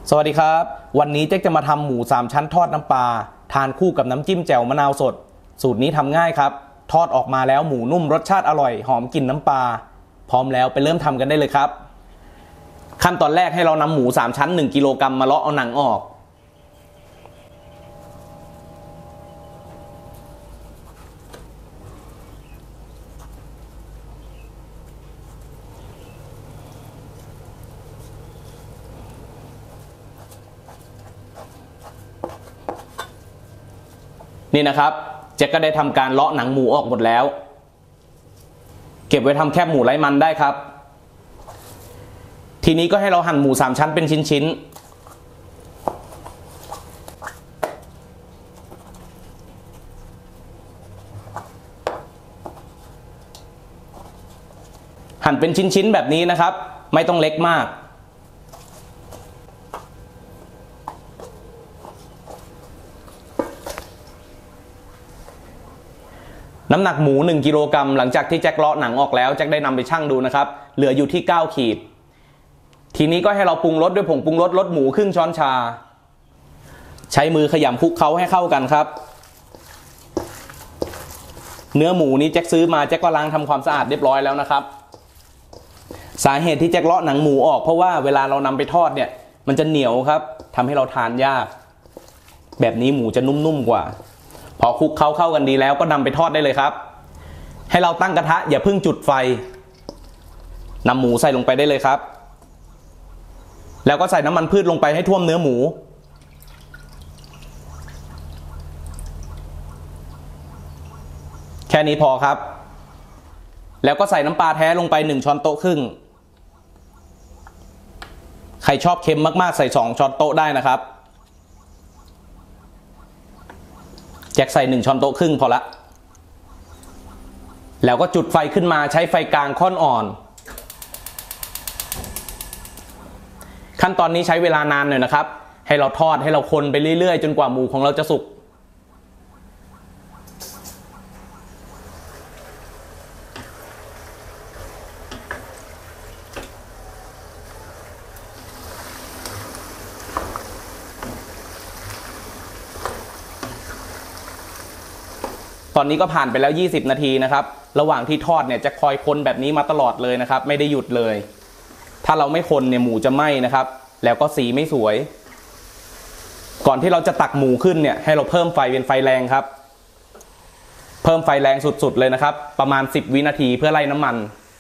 สวัสดีครับวันนี้เจ๊กจะมาทำหมู3ชั้นทอดน้ำปลาทานคู่กับน้ำจิ้มแจ่วมะนาวสดสูตรนี้ทำง่ายครับทอดออกมาแล้วหมูนุ่มรสชาติอร่อยหอมกลิ่นน้ำปลาพร้อมแล้วไปเริ่มทำกันได้เลยครับขั้นตอนแรกให้เรานำหมู3ชั้น1กิโลกรัมมาเลาะเอาหนังออกนี่นะครับเจ๊ก็ได้ทำการเลาะหนังหมูออกหมดแล้วเก็บไว้ทำแคบหมูไร้มันได้ครับทีนี้ก็ให้เราหั่นหมู3ชั้นเป็นชิ้นๆหั่นเป็นชิ้นๆแบบนี้นะครับไม่ต้องเล็กมากน้ำหนักหมู1กิโลกรัมหลังจากที่แจ็คเลาะหนังออกแล้วแจ็คได้นำไปชั่งดูนะครับเหลืออยู่ที่9ขีดทีนี้ก็ให้เราปรุงรสด้วยผงปรุงรสรสหมูครึ่งช้อนชาใช้มือขยำคลุกเคล้าให้เข้ากันครับเนื้อหมูนี้แจ็คซื้อมาแจ็คก็ล้างทำความสะอาดเรียบร้อยแล้วนะครับสาเหตุที่แจ็คเลาะหนังหมูออกเพราะว่าเวลาเรานำไปทอดเนี่ยมันจะเหนียวครับทำให้เราทานยากแบบนี้หมูจะนุ่มๆกว่าพอคลุกเข้ากันดีแล้วก็นำไปทอดได้เลยครับให้เราตั้งกระทะอย่าเพิ่งจุดไฟนำหมูใส่ลงไปได้เลยครับแล้วก็ใส่น้ำมันพืชลงไปให้ท่วมเนื้อหมูแค่นี้พอครับแล้วก็ใส่น้ำปลาแท้ลงไป1ช้อนโต๊ะครึ่งใครชอบเค็มมากๆใส่2ช้อนโต๊ะได้นะครับแจ็คใส่1ช้อนโต๊ะครึ่งพอละแล้วก็จุดไฟขึ้นมาใช้ไฟกลางค่อนอ่อนขั้นตอนนี้ใช้เวลานานหน่อยนะครับให้เราทอดให้เราคนไปเรื่อยๆจนกว่าหมูของเราจะสุกตอนนี้ก็ผ่านไปแล้ว20นาทีนะครับระหว่างที่ทอดเนี่ยจะคอยคนแบบนี้มาตลอดเลยนะครับไม่ได้หยุดเลยถ้าเราไม่คนเนี่ยหมูจะไหม้นะครับแล้วก็สีไม่สวยก่อนที่เราจะตักหมูขึ้นเนี่ยให้เราเพิ่มไฟเป็นไฟแรงครับเพิ่มไฟแรงสุดๆเลยนะครับประมาณ10วินาทีเพื่อไล่น้ำมัน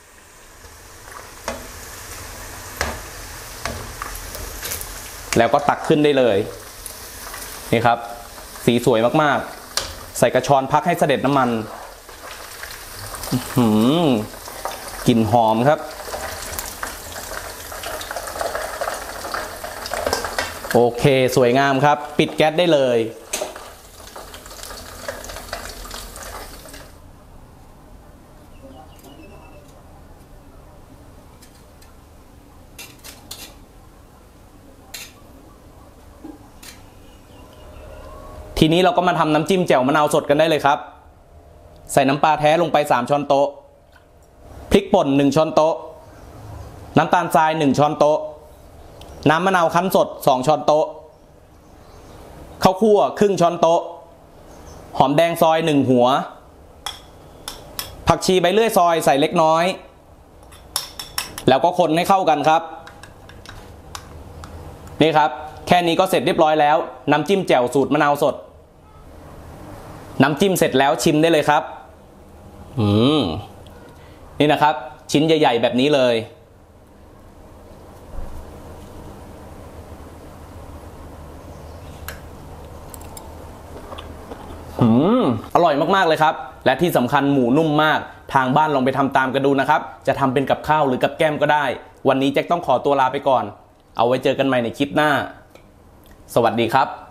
แล้วก็ตักขึ้นได้เลยนี่ครับสีสวยมากๆใส่กระชอนพักให้เสด็จน้ำมันกลิ่นหอมครับโอเคสวยงามครับปิดแก๊สได้เลยทีนี้เราก็มาทำน้ำจิ้มแจ่วมะนาวสดกันได้เลยครับใส่น้ำปลาแท้ลงไป3ช้อนโต๊ะพริกป่น1ช้อนโต๊ะน้ำตาลทราย1ช้อนโต๊ะน้ำมะนาวคั้นสด2ช้อนโต๊ะข้าวคั่วครึ่งช้อนโต๊ะหอมแดงซอย1หัวผักชีใบเลื่อยซอยใส่เล็กน้อยแล้วก็คนให้เข้ากันครับนี่ครับแค่นี้ก็เสร็จเรียบร้อยแล้วน้ำจิ้มแจ่วสูตรมะนาวสดน้ำจิ้มเสร็จแล้วชิมได้เลยครับนี่นะครับชิ้นใหญ่ๆแบบนี้เลยอร่อยมากๆเลยครับและที่สำคัญหมูนุ่มมากทางบ้านลองไปทำตามกันดูนะครับจะทำเป็นกับข้าวหรือกับแก้มก็ได้วันนี้แจ็คต้องขอตัวลาไปก่อนเอาไว้เจอกันใหม่ในคลิปหน้าสวัสดีครับ